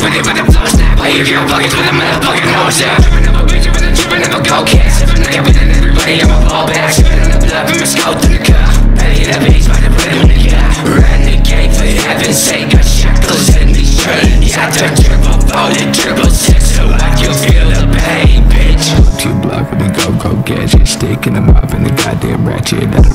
with it with the flow snap. Play your hero pockets with a motherfucking hose out. Trippin' up a bitch, trippin' up a gold cat. Sippin' nigga with everybody, I'm a ball back. Sippin' in the blood from a skull through the cup. Ready to beast, by the put him in the cup. Renegade, for heaven's sake, got shackles in these chains. I took triple folded, triple six, so I can feel the pain, bitch. Up to your block with the go gadget, sticking them up in the goddamn ratchet.